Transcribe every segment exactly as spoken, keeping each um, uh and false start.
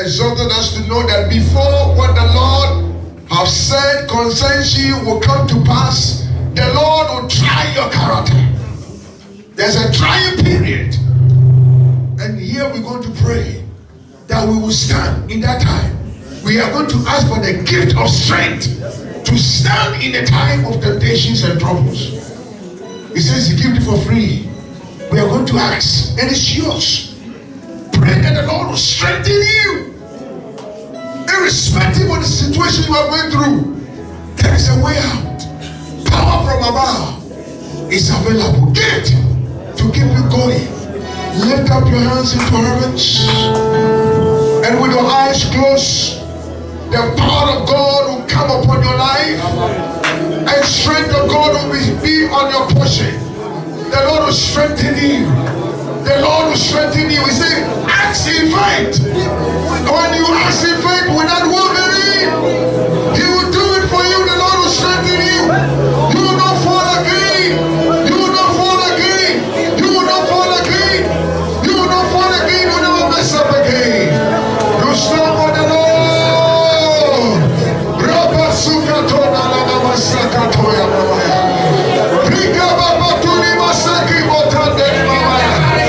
exhorted us to know that before what the Lord have said concerns you will come to pass, the Lord will try your character. There's a trying period. And here we're going to pray that we will stand in that time. We are going to ask for the gift of strength to stand in the time of temptations and troubles. He says he gives it for free. We are going to ask, and it's yours. Pray that the Lord will strengthen you. Irrespective of the situation you are going through, there is a way out. Power from above is available. Gift to keep you going. Lift up your hands into heavens, and with your eyes closed, the power of God will come upon your life, and strength of God will be on your portion. The Lord will strengthen you. The Lord will strengthen you. He said, ask in faith. When you ask in faith without wavering, He will do it for you. The Lord will strengthen you. You will not fall again. You will not fall again. You will not fall again. You will not fall again. You will never mess up again. You stand for the Lord.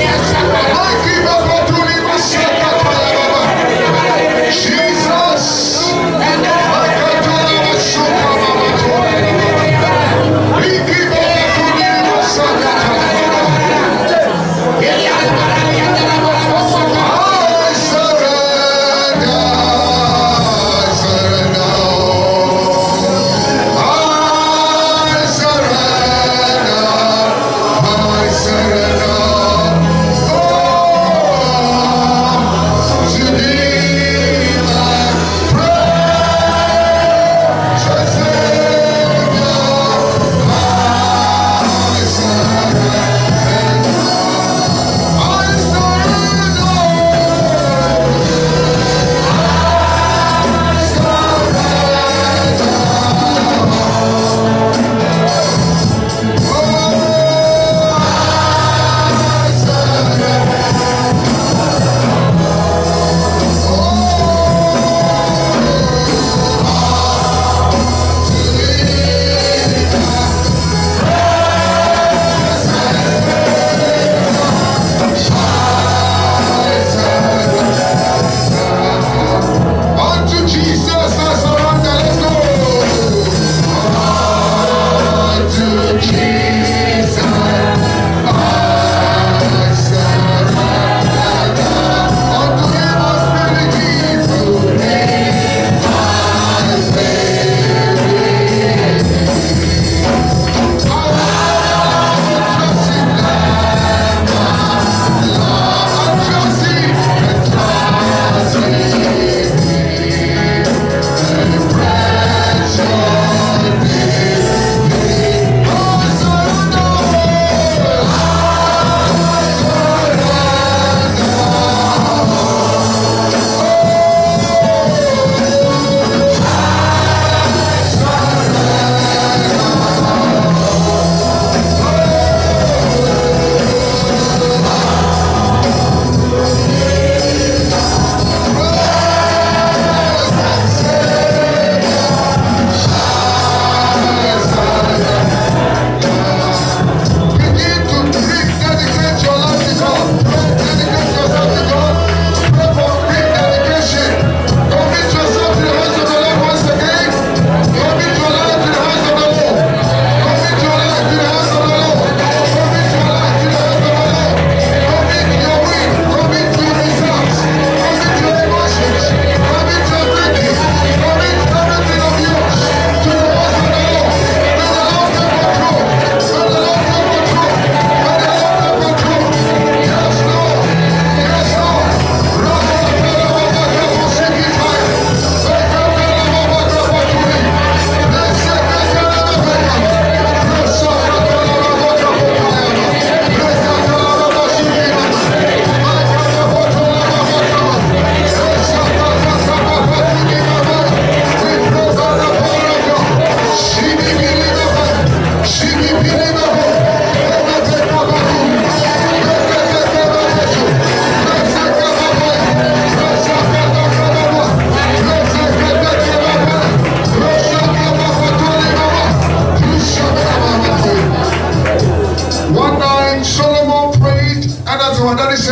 Jesus.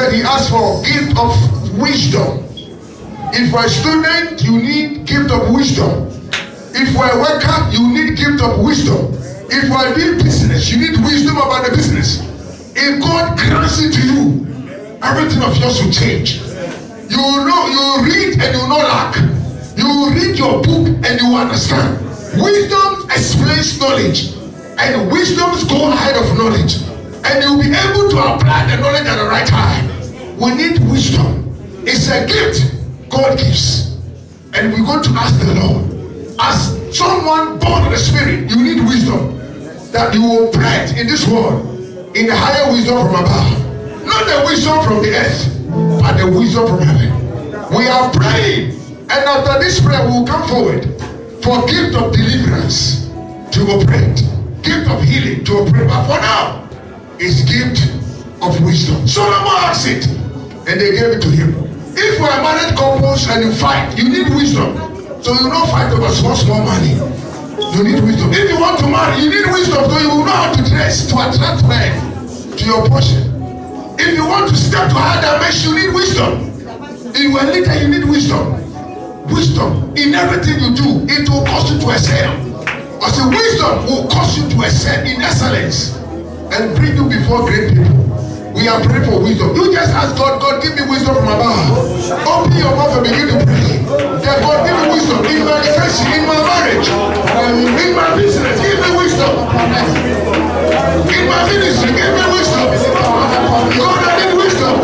said he asked for gift of wisdom. If you're a student, you need gift of wisdom. If you're a worker, you need gift of wisdom. If you are doing business, you need wisdom about the business. If God grants it to you, everything of yours will change. You will know, you will read and you will not lack. You will read your book and you will understand. Wisdom explains knowledge, and wisdom goes ahead of knowledge, and you will be able to apply the knowledge at the right time. We need wisdom. It's a gift God gives, and we're going to ask the Lord. As someone born of the Spirit, you need wisdom that you will operate in this world in the higher wisdom from above, not the wisdom from the earth, but the wisdom from heaven. We are praying, and after this prayer, we will come forward for gift of deliverance to operate, gift of healing to operate. But for now, it's gift of wisdom. Solomon asked it, and they gave it to him. If we are married couples and you fight, you need wisdom. So you don't fight over small, small money. You need wisdom. If you want to marry, you need wisdom, so you will know how to dress to attract men to your portion. If you want to step to higher dimension, you need wisdom. If you are a leader, you need wisdom. Wisdom in everything you do, it will cause you to excel. I say wisdom will cause you to excel in excellence and bring you before great people. We are praying for wisdom. You just ask God, God, give me wisdom from above. Open your mouth and begin to pray. That God, give me wisdom in my education, in my marriage, in my business. Give me wisdom. In my ministry, give me wisdom. God, I need wisdom.